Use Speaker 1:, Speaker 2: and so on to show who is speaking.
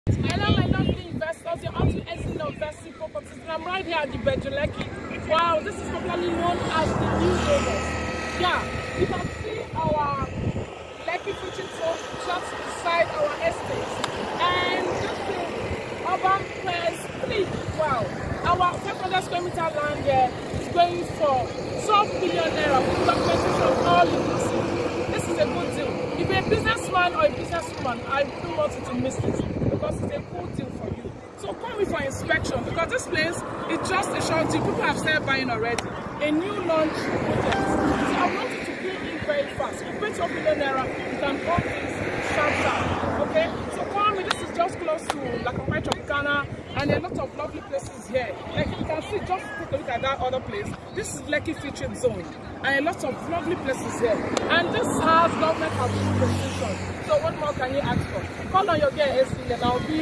Speaker 1: Hello, my lovely investors. You're on to SC University Properties, and I'm right here at the Bejuleki. Wow, this is popularly known as the New Lagos. Yeah, you can see our Lekki Fishing Zone just beside our estate, and just the urban press. Please, wow, our 500 square meter land here is going for 12 million naira with documentation all inclusive. This is a good deal. If you're a businessman or a businesswoman, I don't want you to miss it because it's a cool deal for you. So come in for inspection because this place is just a short deal. People have started buying already. A new launch project. So I want you to be in very fast. If you pay 12 million naira, you can own this sharp. Okay? So come in. This is just close to Lakamai Tropicana and a lot of lovely places here. Like you can see, just take a look at that other place. This is Lekki Fishing Zone. And a lot of lovely places here. And this has government approved position. So what more can you ask for? Call on your girl SC and I'll be